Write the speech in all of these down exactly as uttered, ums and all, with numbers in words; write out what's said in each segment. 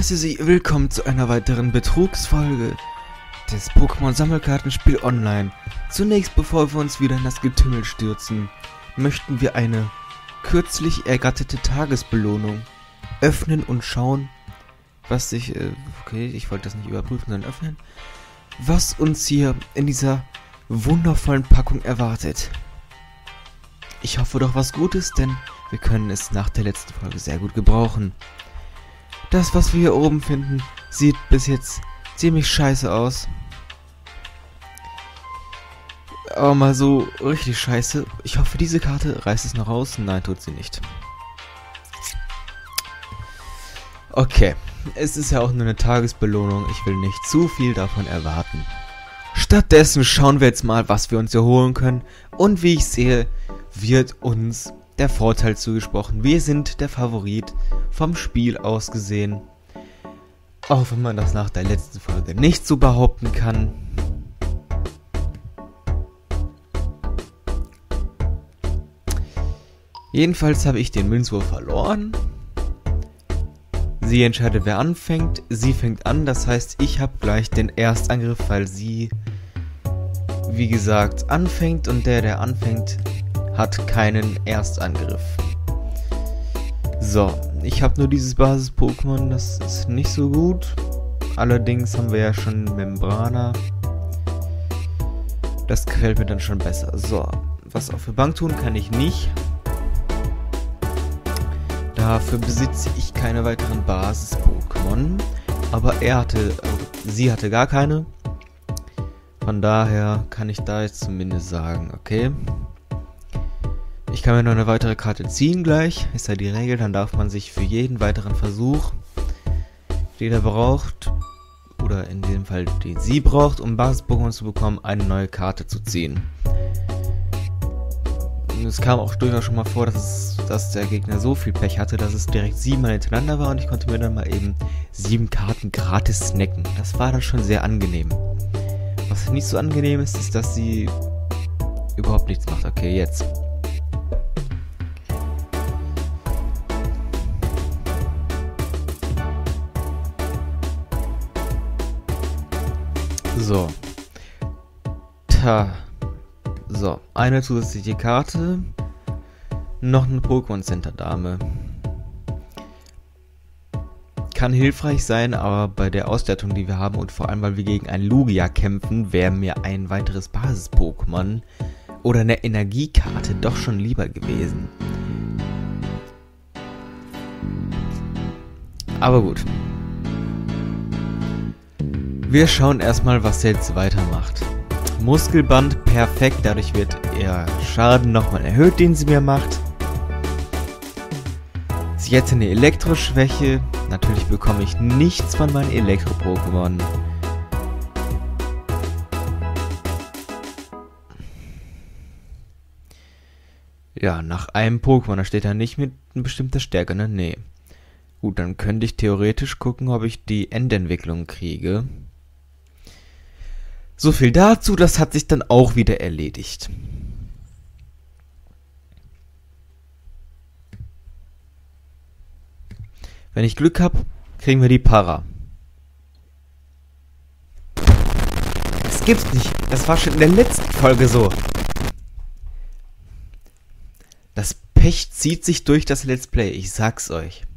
heiße Sie willkommen zu einer weiteren Betrugsfolge des Pokémon-Sammelkartenspiel Online. Zunächst, bevor wir uns wieder in das Getümmel stürzen, möchten wir eine kürzlich ergatterte Tagesbelohnung öffnen und schauen, was sich, äh, okay, ich wollte das nicht überprüfen, sondern öffnen, was uns hier in dieser wundervollen Packung erwartet. Ich hoffe doch was Gutes, denn wir können es nach der letzten Folge sehr gut gebrauchen. Das, was wir hier oben finden, sieht bis jetzt ziemlich scheiße aus. Aber mal so richtig scheiße. Ich hoffe, diese Karte reißt es noch raus. Nein, tut sie nicht. Okay, es ist ja auch nur eine Tagesbelohnung. Ich will nicht zu viel davon erwarten. Stattdessen schauen wir jetzt mal, was wir uns hier holen können. Und wie ich sehe, wird uns der Vorteil zugesprochen. Wir sind der Favorit vom Spiel aus gesehen. Auch wenn man das nach der letzten Folge nicht so behaupten kann. Jedenfalls habe ich den Münzwurf verloren. Sie entscheidet, wer anfängt. Sie fängt an, das heißt, ich habe gleich den Erstangriff, weil sie, wie gesagt, anfängt. Und der, der anfängt, hat keinen Erstangriff. So, ich habe nur dieses Basis-Pokémon, das ist nicht so gut. Allerdings haben wir ja schon Membrana. Das gefällt mir dann schon besser. So, was auf der Bank tun kann ich nicht. Dafür besitze ich keine weiteren Basis-Pokémon. Aber er hatte, also sie hatte gar keine. Von daher kann ich da jetzt zumindest sagen, okay. Ich kann mir noch eine weitere Karte ziehen gleich. Ist ja die Regel, dann darf man sich für jeden weiteren Versuch, den er braucht, oder in dem Fall den sie braucht, um Basis-Pokémon zu bekommen, eine neue Karte zu ziehen. Und es kam auch durchaus schon mal vor, dass, es, dass der Gegner so viel Pech hatte, dass es direkt siebenmal hintereinander war und ich konnte mir dann mal eben sieben Karten gratis snacken. Das war dann schon sehr angenehm. Was nicht so angenehm ist, ist, dass sie überhaupt nichts macht. Okay, jetzt. So. Ta. So, eine zusätzliche Karte. Noch eine Pokémon Center Dame. Kann hilfreich sein, aber bei der Ausstattung, die wir haben und vor allem, weil wir gegen ein Lugia kämpfen, wäre mir ein weiteres Basis-Pokémon oder eine Energiekarte doch schon lieber gewesen. Aber gut. Wir schauen erstmal, was er jetzt weitermacht. Muskelband, perfekt, dadurch wird ihr Schaden nochmal erhöht, den sie mir macht. Sie hätte eine Elektroschwäche, natürlich bekomme ich nichts von meinen Elektro-Pokémon. Ja, nach einem Pokémon, da steht da nicht mit einer bestimmten Stärke, ne? Nee. Gut, dann könnte ich theoretisch gucken, ob ich die Endentwicklung kriege. So viel dazu, das hat sich dann auch wieder erledigt. Wenn ich Glück habe, kriegen wir die Para. Das gibt's nicht. Das war schon in der letzten Folge so. Das Pech zieht sich durch das Let's Play, ich sag's euch.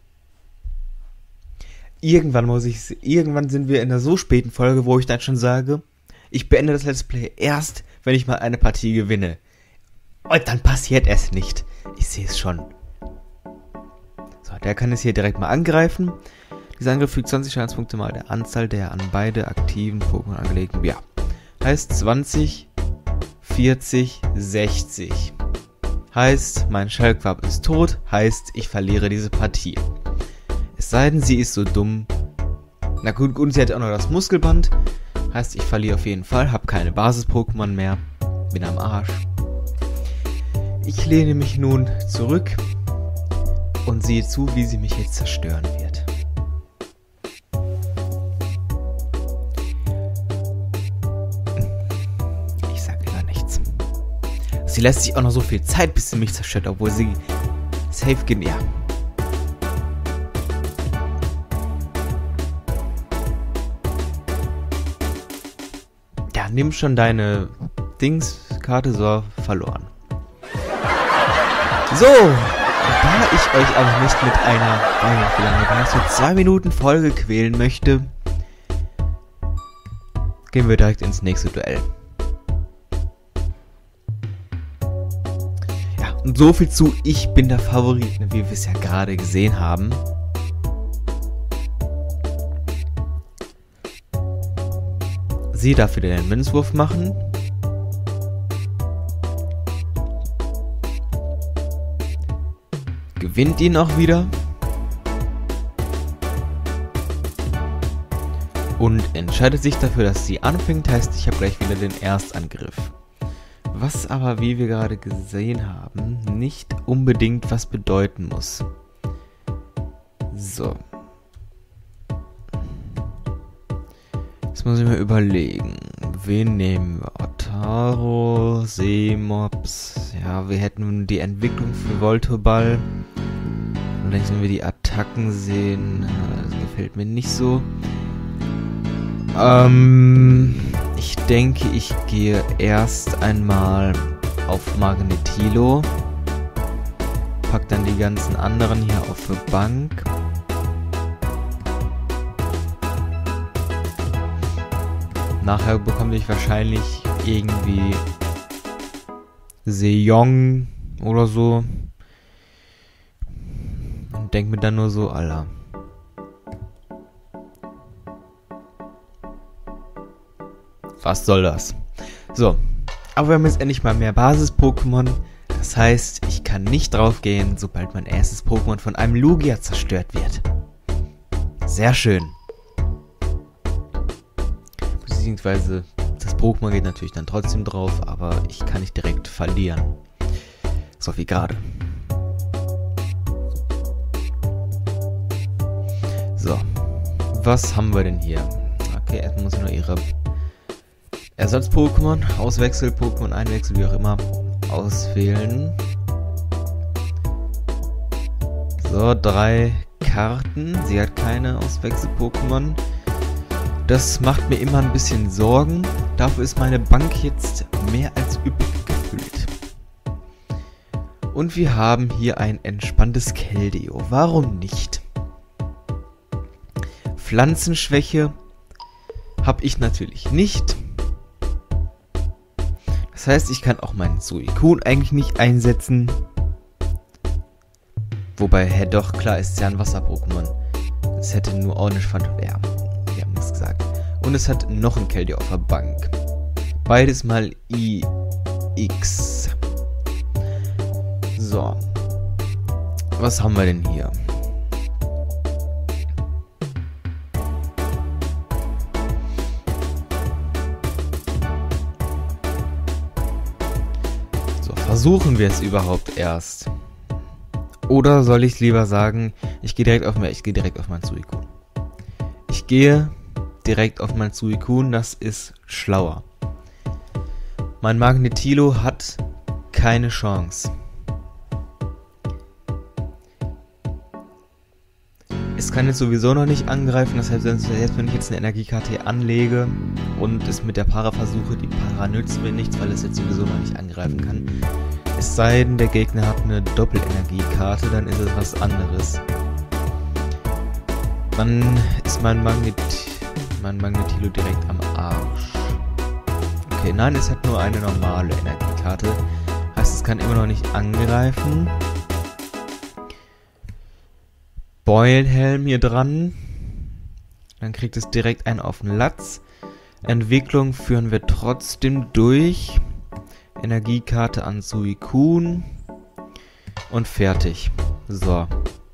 Irgendwann muss ich, irgendwann sind wir in einer so späten Folge, wo ich dann schon sage, ich beende das Let's Play erst, wenn ich mal eine Partie gewinne. Und dann passiert es nicht. Ich sehe es schon. So, der kann es hier direkt mal angreifen. Dieser Angriff fügt zwanzig Schadenspunkte mal der Anzahl der an beide aktiven Pokémon angelegten. Ja. Heißt zwanzig, vierzig, sechzig. Heißt, mein Schallquab ist tot. Heißt, ich verliere diese Partie. Es sei denn, sie ist so dumm. Na gut, und sie hat auch noch das Muskelband. Heißt, ich verliere auf jeden Fall, habe keine Basis-Pokémon mehr, bin am Arsch. Ich lehne mich nun zurück und sehe zu, wie sie mich jetzt zerstören wird. Ich sag lieber nichts. Sie lässt sich auch noch so viel Zeit, bis sie mich zerstört, obwohl sie safe gehen. Ja. nimm schon deine Dingskarte, so, verloren. So, da ich euch aber nicht mit einer, wie lange war es, mit zwei Minuten Folge quälen möchte, gehen wir direkt ins nächste Duell. Ja, und so viel zu Ich bin der Favorit, wie wir es ja gerade gesehen haben. Sie darf wieder den Münzwurf machen. Gewinnt ihn auch wieder. Und entscheidet sich dafür, dass sie anfängt. Heißt, ich habe gleich wieder den Erstangriff. Was aber, wie wir gerade gesehen haben, nicht unbedingt was bedeuten muss. So. Jetzt muss ich mir überlegen. Wen nehmen wir? Otaro, Seemops. Ja, wir hätten die Entwicklung für Voltoball. Vielleicht sollen wir die Attacken sehen. Das gefällt mir nicht so. Ähm, ich denke, ich gehe erst einmal auf Magnetilo. Pack dann die ganzen anderen hier auf die Bank. Nachher bekomme ich wahrscheinlich irgendwie Sejong oder so. Und denk mir dann nur so, Alter. Was soll das? So, aber wir haben jetzt endlich mal mehr Basis-Pokémon. Das heißt, ich kann nicht draufgehen, sobald mein erstes Pokémon von einem Lugia zerstört wird. Sehr schön. Beziehungsweise das Pokémon geht natürlich dann trotzdem drauf, aber ich kann nicht direkt verlieren. So wie gerade. So, was haben wir denn hier? Okay, erstmal muss ich nur ihre Ersatz-Pokémon, Auswechsel-Pokémon, Einwechsel, wie auch immer, auswählen. So, drei Karten. Sie hat keine Auswechsel-Pokémon. Das macht mir immer ein bisschen Sorgen. Dafür ist meine Bank jetzt mehr als üppig gefüllt. Und wir haben hier ein entspanntes Keldeo. Warum nicht? Pflanzenschwäche habe ich natürlich nicht. Das heißt, ich kann auch meinen Suicune eigentlich nicht einsetzen. Wobei, hä, doch, klar, ist ja ein Wasser-Pokémon. Es hätte nur auch nicht fand. Ja, wir haben nichts gesagt. Und es hat noch ein Keldeo auf der Bank. Beides mal I X. So. Was haben wir denn hier? Versuchen wir es überhaupt erst? Oder soll ich lieber sagen, ich gehe direkt auf mein, ich gehe direkt auf mein Suicune. Ich gehe direkt auf mein Suicune, das ist schlauer. Mein Magnetilo hat keine Chance. Es kann jetzt sowieso noch nicht angreifen, das heißt, selbst wenn ich jetzt eine Energiekarte hier anlege und es mit der Para versuche, die Para nützt mir nichts, weil es jetzt sowieso noch nicht angreifen kann. Es sei denn, der Gegner hat eine Doppelenergiekarte, dann ist es was anderes. Dann ist mein Magnet, mein Magnetilo direkt am Arsch. Okay, nein, es hat nur eine normale Energiekarte. Heißt, es kann immer noch nicht angreifen. Beulenhelm hier dran. Dann kriegt es direkt einen auf den Latz. Entwicklung führen wir trotzdem durch. Energiekarte an Suicune. Und fertig. So.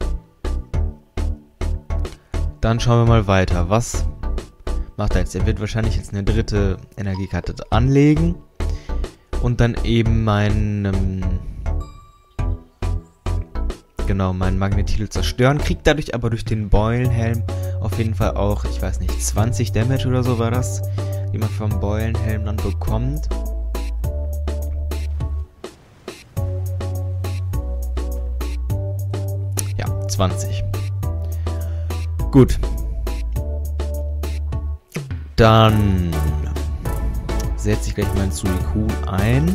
Dann schauen wir mal weiter. Was macht er jetzt? Er wird wahrscheinlich jetzt eine dritte Energiekarte anlegen. Und dann eben meinen... Genau, meinen Magnetilo zerstören. Kriegt dadurch aber durch den Beulenhelm auf jeden Fall auch, ich weiß nicht, zwanzig Damage oder so war das, die man vom Beulenhelm dann bekommt. Ja, zwanzig. Gut. Dann setze ich gleich meinen Suicune ein.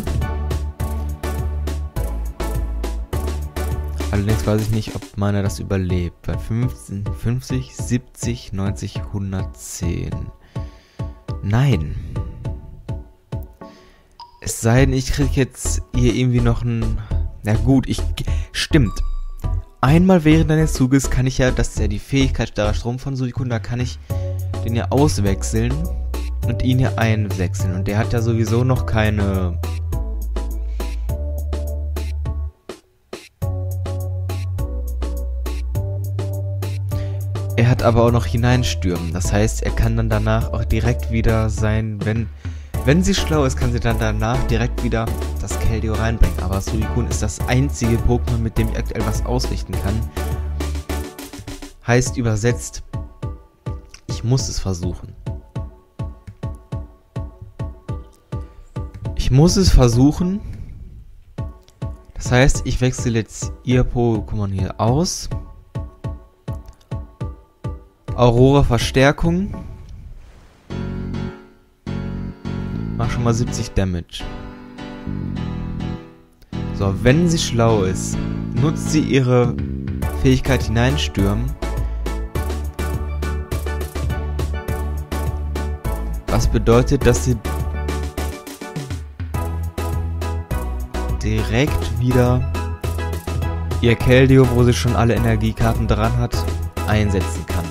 Allerdings weiß ich nicht, ob meiner das überlebt. Bei fünfzehn, fünfzig, siebzig, neunzig, hundertzehn. Nein. Es sei denn, ich kriege jetzt hier irgendwie noch ein... Na gut, ich... Stimmt. Einmal während deines Zuges kann ich ja, das ist ja die Fähigkeit starrer Strom von Suicune, da kann ich den ja auswechseln und ihn hier einwechseln. Und der hat ja sowieso noch keine... Er hat aber auch noch hineinstürmen. Das heißt, er kann dann danach auch direkt wieder sein, wenn... Wenn sie schlau ist, kann sie dann danach direkt wieder das Keldeo reinbringen. Aber Suicune ist das einzige Pokémon, mit dem ich aktuell was ausrichten kann. Heißt übersetzt, ich muss es versuchen. Ich muss es versuchen. Das heißt, ich wechsle jetzt ihr Pokémon hier aus. Aurora Verstärkung. Mach schon mal siebzig Damage. So, wenn sie schlau ist, nutzt sie ihre Fähigkeit hineinstürmen. Was bedeutet, dass sie direkt wieder ihr Keldeo, wo sie schon alle Energiekarten dran hat, einsetzen kann.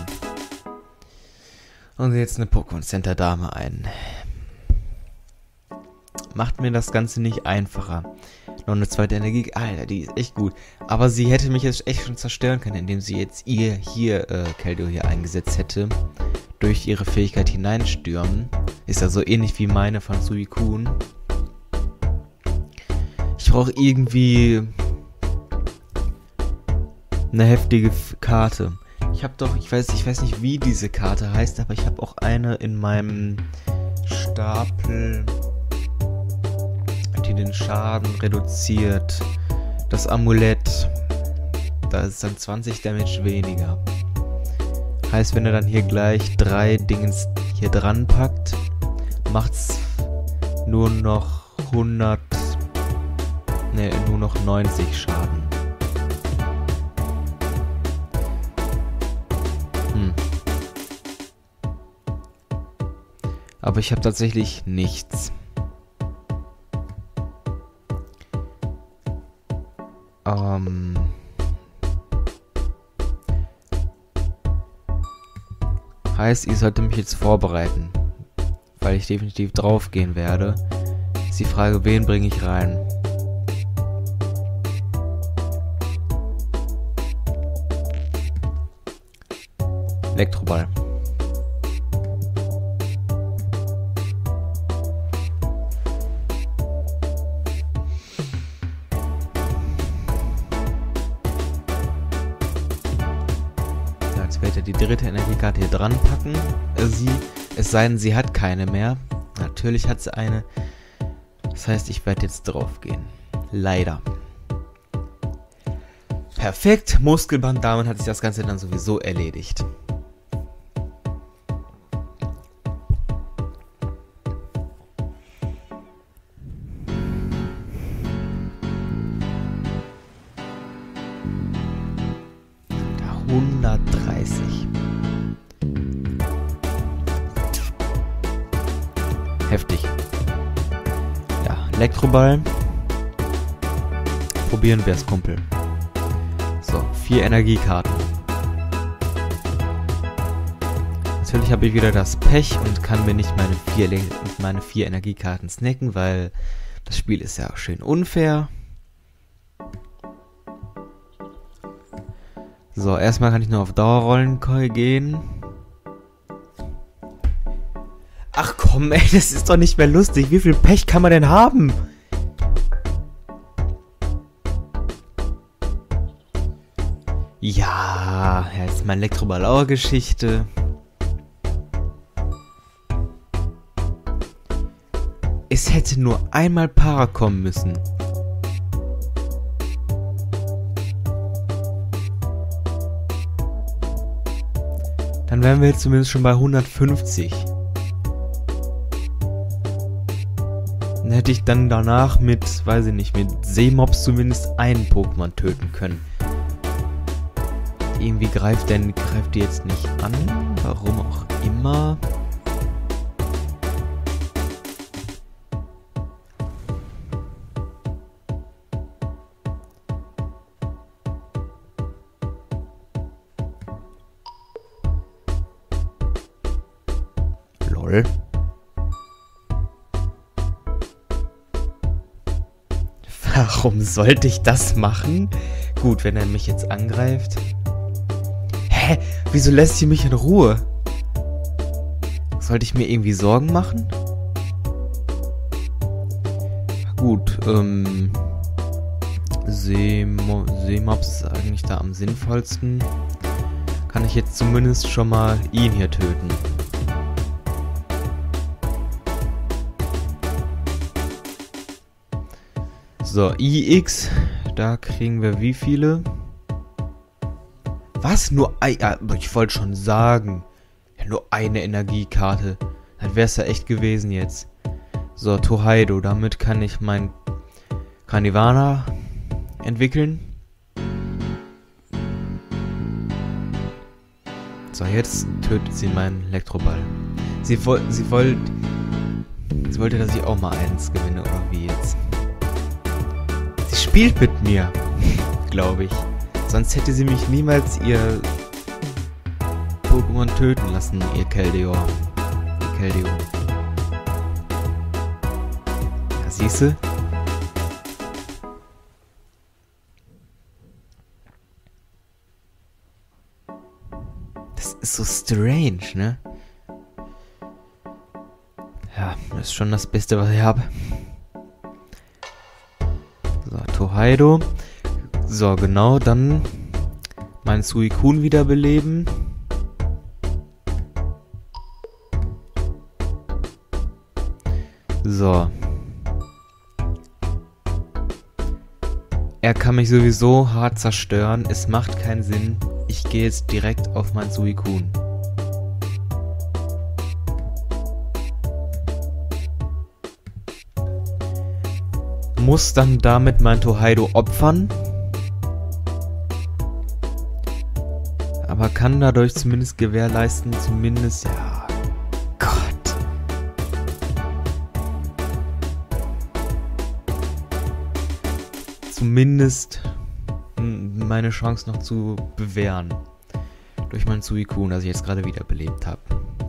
Und jetzt eine Pokémon Center Dame ein. Macht mir das Ganze nicht einfacher. Noch eine zweite Energie. Alter, die ist echt gut. Aber sie hätte mich jetzt echt schon zerstören können, indem sie jetzt ihr hier, äh, Keldeo hier eingesetzt hätte. Durch ihre Fähigkeit hineinstürmen. Ist ja so ähnlich wie meine von Suicune. Ich brauche irgendwie eine heftige Karte. Ich habe doch, ich weiß, ich weiß nicht, wie diese Karte heißt, aber ich habe auch eine in meinem Stapel, die den Schaden reduziert. Das Amulett. Da ist dann zwanzig Damage weniger. Heißt, wenn er dann hier gleich drei Dingens hier dran packt, macht's nur noch hundert, ne, nur noch neunzig Schaden. Hm. Aber ich habe tatsächlich nichts. Ähm... Heißt, ich sollte mich jetzt vorbereiten, weil ich definitiv drauf gehen werde. Ist die Frage, wen bringe ich rein? Elektroball. Die dritte Energiekarte hier dran packen. Sie, es sei denn, sie hat keine mehr. Natürlich hat sie eine. Das heißt, ich werde jetzt drauf gehen. Leider. Perfekt. Muskelband. Damit hat sich das Ganze dann sowieso erledigt. hundertdreißig. Heftig. Ja, Elektroball. Probieren wir es, Kumpel. So, vier Energiekarten. Natürlich habe ich wieder das Pech und kann mir nicht meine vier, meine vier Energiekarten snacken, weil das Spiel ist ja auch schön unfair. So, erstmal kann ich nur auf Dauerrollen gehen. Ach komm, ey, das ist doch nicht mehr lustig. Wie viel Pech kann man denn haben? Ja, jetzt mein Elektroball-Geschichte. Es hätte nur einmal Para kommen müssen. Dann wären wir jetzt zumindest schon bei hundertfünfzig. hätte ich dann danach mit, weiß ich nicht, mit Seemobs zumindest einen Pokémon töten können. Irgendwie greift der, greift die jetzt nicht an. Warum auch immer. Lol. Warum sollte ich das machen? Gut, wenn er mich jetzt angreift. Hä? Wieso lässt sie mich in Ruhe? Sollte ich mir irgendwie Sorgen machen? Gut, ähm... Seemo Seemobs ist eigentlich da am sinnvollsten. Kann ich jetzt zumindest schon mal ihn hier töten. So, I X, da kriegen wir wie viele? Was? Nur ein... Ja, ich wollte schon sagen. Ja, nur eine Energiekarte. Das wäre es ja echt gewesen jetzt. So, Totodile, damit kann ich mein Carnivana entwickeln. So, jetzt tötet sie meinen Elektroball. Sie, woll, sie, wollt, sie wollte, dass ich auch mal eins gewinne, oder wie jetzt? Sie spielt mit mir, glaube ich. Sonst hätte sie mich niemals ihr Pokémon töten lassen, ihr Keldeo. Ihr Keldeo. Ja, siehste? Das ist so strange, ne? Ja, das ist schon das Beste, was ich habe. So, Totodile. So, genau, dann mein Suicune wiederbeleben. So. Er kann mich sowieso hart zerstören. Es macht keinen Sinn. Ich gehe jetzt direkt auf mein Suicune. Muss dann damit mein Totodile opfern. Aber kann dadurch zumindest gewährleisten, zumindest, ja, Gott. Zumindest meine Chance noch zu bewähren. Durch mein Suicune, das ich jetzt gerade wiederbelebt habe.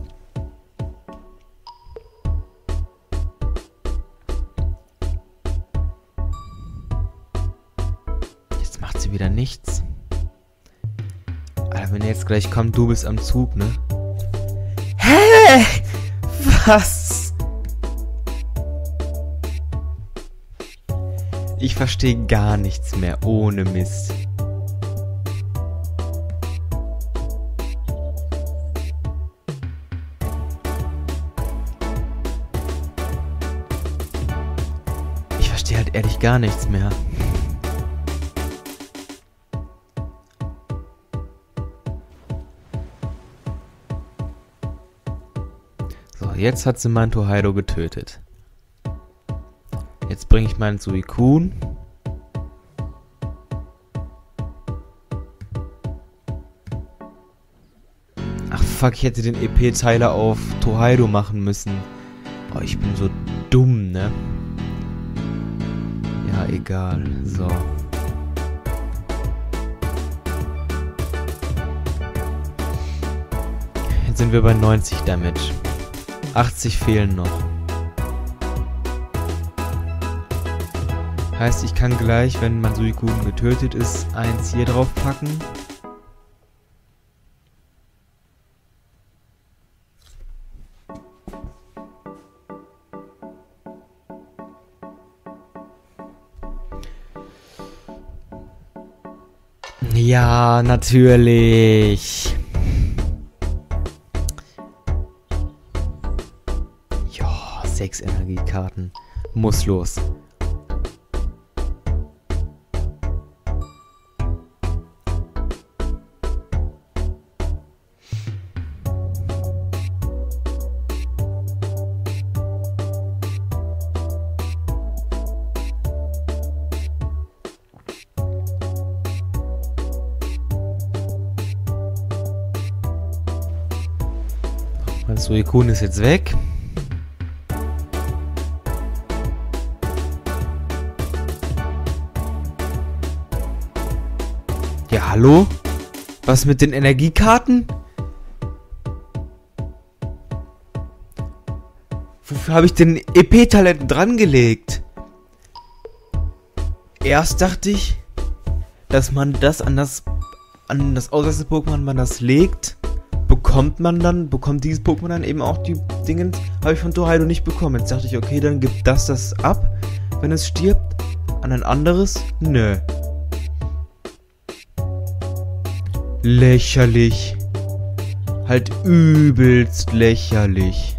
Jetzt macht sie wieder nichts. Alter, wenn er jetzt gleich kommt, du bist am Zug, ne? Hä? Was? Ich verstehe gar nichts mehr, ohne Mist. Ich verstehe halt ehrlich gar nichts mehr. So, jetzt hat sie mein Totodile getötet. Jetzt bringe ich meinen Suicune. Ach fuck, ich hätte den E P-Teiler auf Totodile machen müssen. Oh, ich bin so dumm, ne? Ja, egal. So. Jetzt sind wir bei neunzig Damage. achtzig fehlen noch. Heißt, ich kann gleich, wenn mein Suicune getötet ist, eins hier drauf packen. Ja, natürlich. Ja, sechs Energiekarten. Muss los. Das Suikun ist jetzt weg. Ja, hallo? Was mit den Energiekarten? Wofür habe ich den E P-Talent dran gelegt? Erst dachte ich, dass man das an das an das Auswechsel-Pokémon, man das legt, bekommt man dann, bekommt dieses Pokémon dann eben auch die Dinge, habe ich von Torheido nicht bekommen. Jetzt dachte ich, okay, dann gibt das das ab, wenn es stirbt, an ein anderes? Nö. Lächerlich. Halt übelst lächerlich.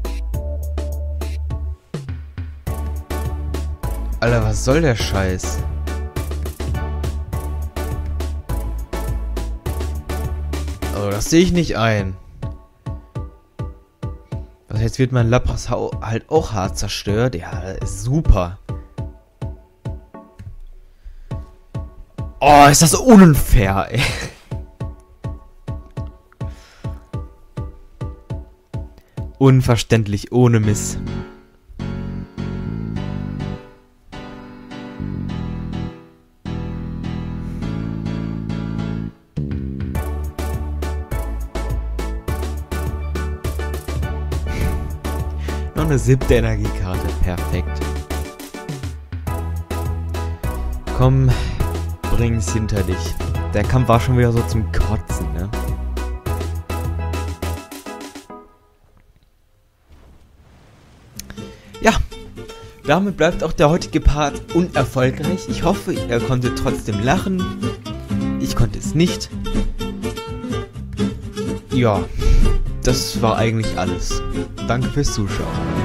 Alter, was soll der Scheiß? Also, das sehe ich nicht ein. Also jetzt wird mein Lapras halt auch hart zerstört. Ja, ist super. Oh, ist das unfair, ey. Unverständlich, ohne Miss. Noch eine siebte Energiekarte, perfekt. Komm, bring's hinter dich. Der Kampf war schon wieder so zum Kotzen, ne? Ja, damit bleibt auch der heutige Part unerfolgreich. Ich hoffe, ihr konntet trotzdem lachen. Ich konnte es nicht. Ja, das war eigentlich alles. Danke fürs Zuschauen.